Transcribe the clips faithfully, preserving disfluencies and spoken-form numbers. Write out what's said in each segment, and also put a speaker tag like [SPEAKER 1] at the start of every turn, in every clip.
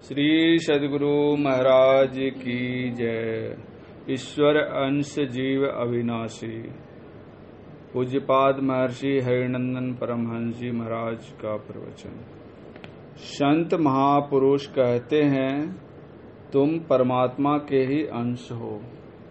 [SPEAKER 1] श्री सद्गुरु महाराज की जय। ईश्वर अंश जीव अविनाशी। पूज्यपाद महर्षि हरिनंदन परमहंस जी महाराज का प्रवचन। संत महापुरुष कहते हैं तुम परमात्मा के ही अंश हो।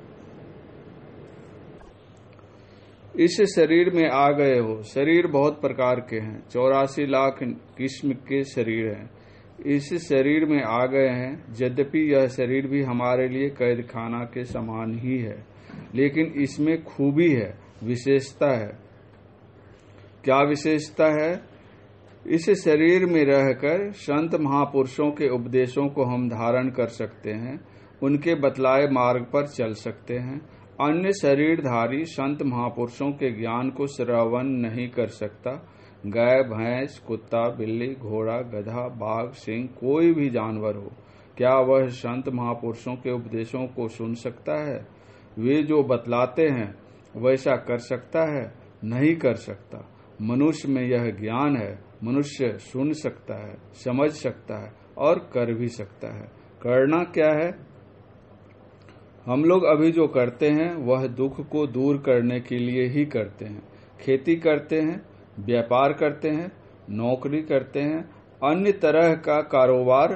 [SPEAKER 1] इस शरीर में आ गए हो। शरीर बहुत प्रकार के हैं, चौरासी लाख किस्म के शरीर हैं। इस शरीर में आ गए हैं। यद्यपि यह शरीर भी हमारे लिए कैद खाना के समान ही है, लेकिन इसमें खूबी है, विशेषता है। क्या विशेषता है? इस शरीर में रहकर संत महापुरुषों के उपदेशों को हम धारण कर सकते हैं, उनके बतलाए मार्ग पर चल सकते हैं। अन्य शरीरधारी संत महापुरुषों के ज्ञान को श्रवण नहीं कर सकता। गाय, भैंस, कुत्ता, बिल्ली, घोड़ा, गधा, बाघ, सिंह, कोई भी जानवर हो, क्या वह संत महापुरुषों के उपदेशों को सुन सकता है? वे जो बतलाते हैं वैसा कर सकता है? नहीं कर सकता। मनुष्य में यह ज्ञान है। मनुष्य सुन सकता है, समझ सकता है और कर भी सकता है। करना क्या है? हम लोग अभी जो करते हैं वह दुख को दूर करने के लिए ही करते हैं। खेती करते हैं, व्यापार करते हैं, नौकरी करते हैं, अन्य तरह का कारोबार,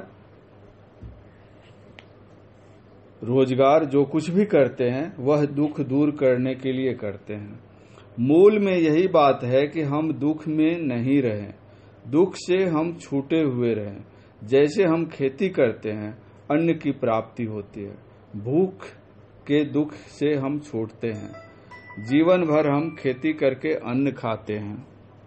[SPEAKER 1] रोजगार, जो कुछ भी करते हैं वह दुख दूर करने के लिए करते हैं। मूल में यही बात है कि हम दुख में नहीं रहें, दुख से हम छूटे हुए रहें। जैसे हम खेती करते हैं, अन्न की प्राप्ति होती है, भूख के दुख से हम छूटते हैं। जीवन भर हम खेती करके अन्न खाते हैं।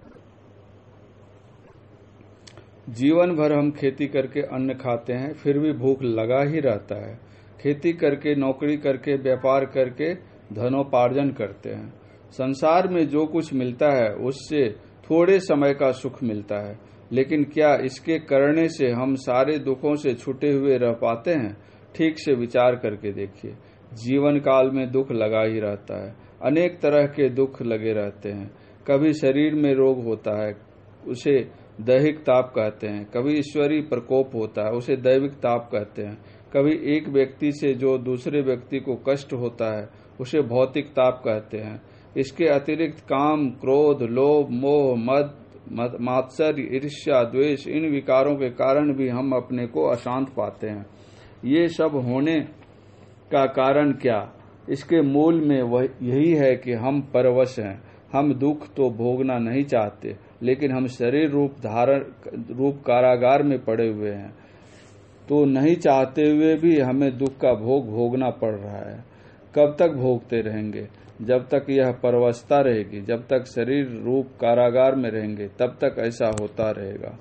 [SPEAKER 1] जीवन भर हम खेती करके अन्न खाते हैं, फिर भी भूख लगा ही रहता है। खेती करके, नौकरी करके, व्यापार करके धनोपार्जन करते हैं। संसार में जो कुछ मिलता है उससे थोड़े समय का सुख मिलता है, लेकिन क्या इसके करने से हम सारे दुखों से छूटे हुए रह पाते हैं? ठीक से विचार करके देखिए। जीवन काल में दुख लगा ही रहता है। अनेक तरह के दुख लगे रहते हैं। कभी शरीर में रोग होता है, उसे दैहिक ताप कहते हैं। कभी ईश्वरीय प्रकोप होता है, उसे दैविक ताप कहते हैं। कभी एक व्यक्ति से जो दूसरे व्यक्ति को कष्ट होता है उसे भौतिक ताप कहते हैं। इसके अतिरिक्त काम, क्रोध, लोभ, मोह, मद, मात्सर्य, ईर्ष्या, द्वेष, इन विकारों के कारण भी हम अपने को अशांत पाते हैं। ये सब होने का कारण क्या? इसके मूल में वह यही है कि हम परवश हैं। हम दुख तो भोगना नहीं चाहते, लेकिन हम शरीर रूप धारण रूप कारागार में पड़े हुए हैं, तो नहीं चाहते हुए भी हमें दुख का भोग भोगना पड़ रहा है। कब तक भोगते रहेंगे? जब तक यह परवस्था रहेगी, जब तक शरीर रूप कारागार में रहेंगे, तब तक ऐसा होता रहेगा।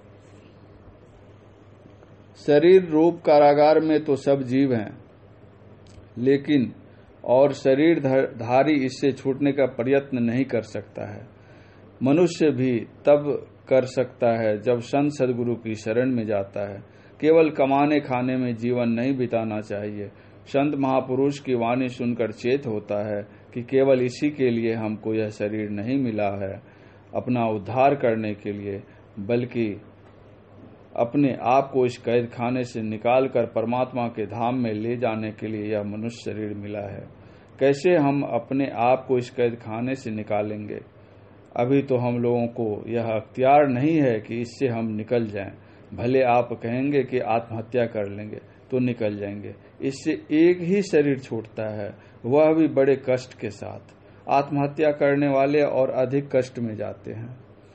[SPEAKER 1] शरीर रूप कारागार में तो सब जीव हैं, लेकिन और शरीर धारी इससे छूटने का प्रयत्न नहीं कर सकता है। मनुष्य भी तब कर सकता है जब संत सद्गुरु की शरण में जाता है। केवल कमाने खाने में जीवन नहीं बिताना चाहिए। संत महापुरुष की वाणी सुनकर चेत होता है कि केवल इसी के लिए हमको यह शरीर नहीं मिला है, अपना उद्धार करने के लिए, बल्कि अपने आप को इस कैद खाने से निकालकर परमात्मा के धाम में ले जाने के लिए यह मनुष्य शरीर मिला है। कैसे हम अपने आप को इस कैद खाने से निकालेंगे? अभी तो हम लोगों को यह अख्तियार नहीं है कि इससे हम निकल जाएं। भले आप कहेंगे कि आत्महत्या कर लेंगे तो निकल जाएंगे। इससे एक ही शरीर छूटता है, वह भी बड़े कष्ट के साथ। आत्महत्या करने वाले और अधिक कष्ट में जाते हैं।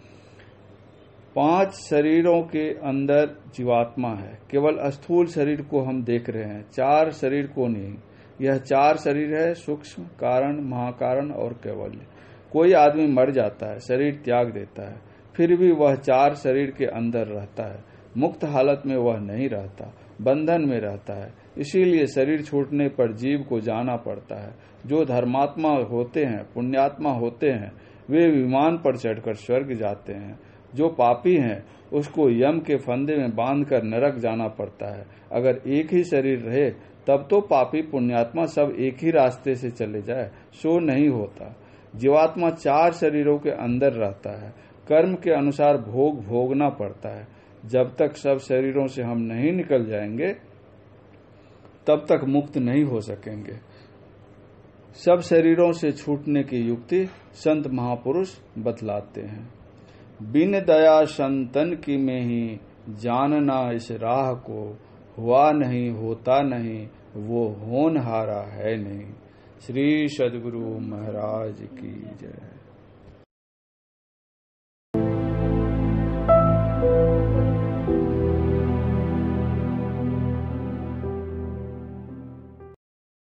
[SPEAKER 1] पांच शरीरों के अंदर जीवात्मा है। केवल स्थूल शरीर को हम देख रहे हैं, चार शरीर को नहीं। यह चार शरीर है, सूक्ष्म, कारण, महाकारण और कैवल्य। कोई आदमी मर जाता है, शरीर त्याग देता है, फिर भी वह चार शरीर के अंदर रहता है। मुक्त हालत में वह नहीं रहता, बंधन में रहता है। इसीलिए शरीर छूटने पर जीव को जाना पड़ता है। जो धर्मात्मा होते हैं, पुण्यात्मा होते हैं, वे विमान पर चढ़कर स्वर्ग जाते हैं। जो पापी हैं उसको यम के फंदे में बांधकर नरक जाना पड़ता है। अगर एक ही शरीर रहे तब तो पापी पुण्यात्मा सब एक ही रास्ते से चले जाए, सो नहीं होता। जीवात्मा चार शरीरों के अंदर रहता है। कर्म के अनुसार भोग भोगना पड़ता है। जब तक सब शरीरों से हम नहीं निकल जाएंगे तब तक मुक्त नहीं हो सकेंगे। सब शरीरों से छूटने की युक्ति संत महापुरुष बतलाते हैं। बिन दया संतन की में ही जानना इस राह को, हुआ नहीं होता नहीं वो होनहारा है नहीं। श्री सद्गुरु महाराज की जय।